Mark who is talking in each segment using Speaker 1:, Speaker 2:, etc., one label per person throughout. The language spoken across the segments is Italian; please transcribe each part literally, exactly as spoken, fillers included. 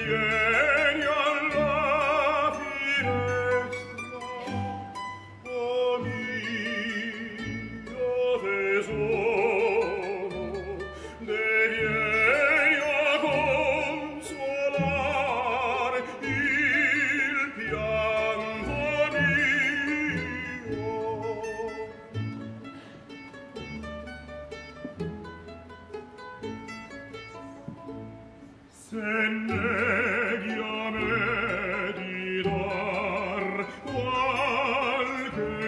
Speaker 1: vieni alla finestra, o mio tesoro, ne vieni a consolar il pianto mio. Se neghi a me di dar qualche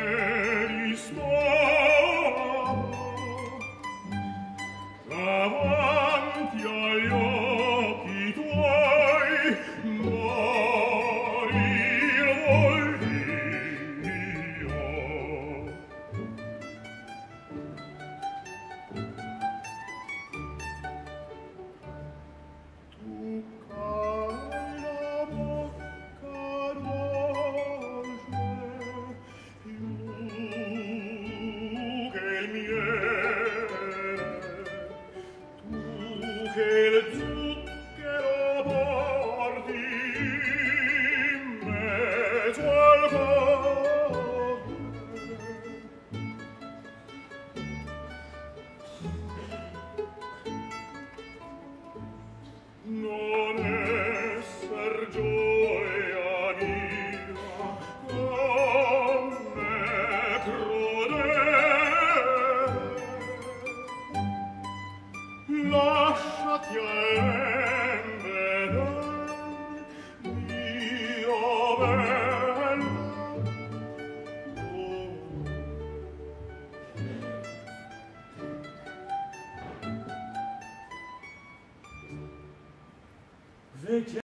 Speaker 1: risposta davanti agli occhi tuoi, morir vogl'io. Tu cai la bocca dolce più che il miele, tu che il zucchero porti in mezzo al cuore. Non esser gioia mia come crudele, lasciati all'embene, mio bello. Vedi